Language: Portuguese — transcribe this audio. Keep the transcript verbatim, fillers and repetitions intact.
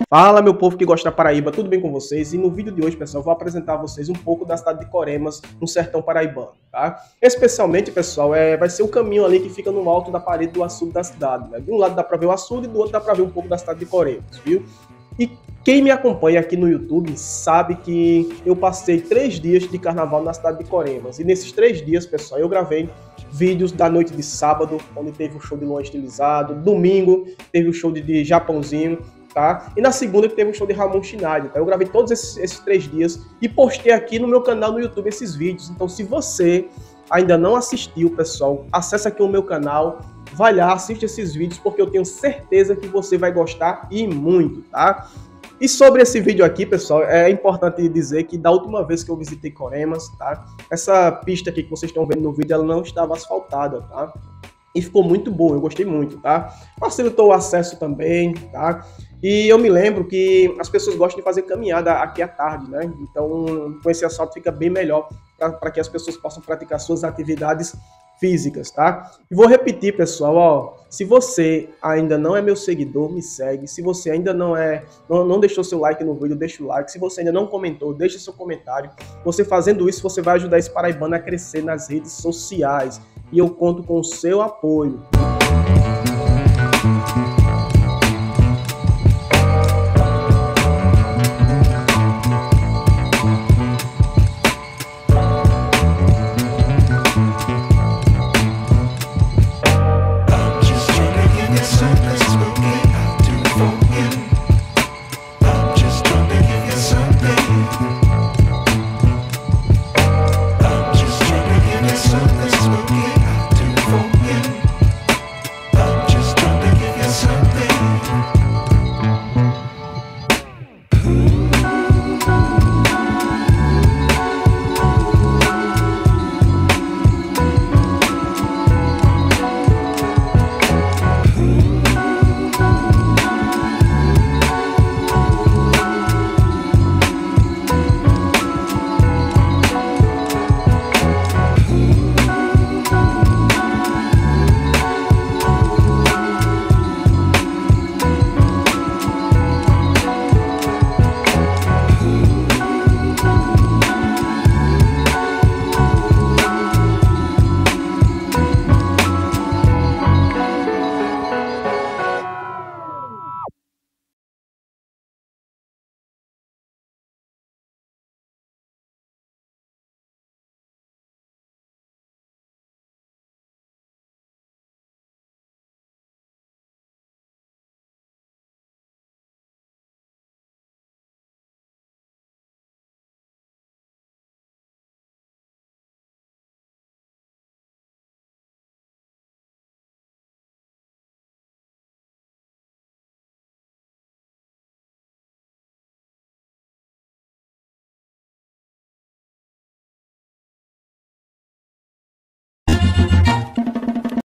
Fala, meu povo que gosta da Paraíba, tudo bem com vocês? E no vídeo de hoje, pessoal, eu vou apresentar a vocês um pouco da cidade de Coremas, no sertão paraibano, tá? Especialmente, pessoal, é, vai ser o caminho ali que fica no alto da parede do açude da cidade, né? De um lado dá pra ver o açude e do outro dá pra ver um pouco da cidade de Coremas, viu? E quem me acompanha aqui no YouTube sabe que eu passei três dias de carnaval na cidade de Coremas. E nesses três dias, pessoal, eu gravei vídeos da noite de sábado, onde teve o show de Luan Estilizado, domingo teve o show de, de Japãozinho, tá? E na segunda teve o show de Ramon Schneider, tá? Eu gravei todos esses, esses três dias e postei aqui no meu canal no YouTube esses vídeos. Então, se você ainda não assistiu, pessoal, acessa aqui o meu canal, vai lá, assiste esses vídeos, porque eu tenho certeza que você vai gostar e muito, tá? E sobre esse vídeo aqui, pessoal, é importante dizer que da última vez que eu visitei Coremas, tá? Essa pista aqui que vocês estão vendo no vídeo, ela não estava asfaltada, tá? E ficou muito boa, eu gostei muito, tá? Facilitou o acesso também, tá? E eu me lembro que as pessoas gostam de fazer caminhada aqui à tarde, né? Então, com esse asfalto fica bem melhor para que as pessoas possam praticar suas atividades físicas, tá? E vou repetir, pessoal, ó, se você ainda não é meu seguidor, me segue. Se você ainda não é, não, não deixou seu like no vídeo, deixa o like. Se você ainda não comentou, deixa seu comentário. Você fazendo isso, você vai ajudar esse paraibano a crescer nas redes sociais. E eu conto com o seu apoio.